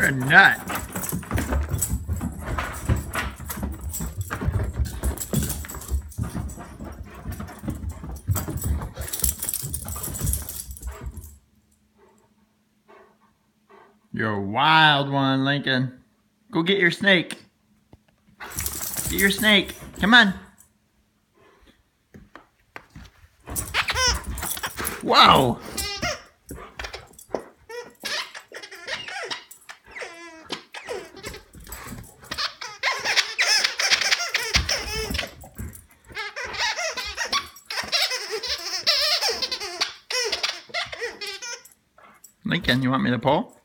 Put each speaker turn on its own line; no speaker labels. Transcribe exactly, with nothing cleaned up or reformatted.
a nut. You're a wild one, Lincoln. Go get your snake. Get your snake. Come on. Whoa! Lincoln, you want me to pull?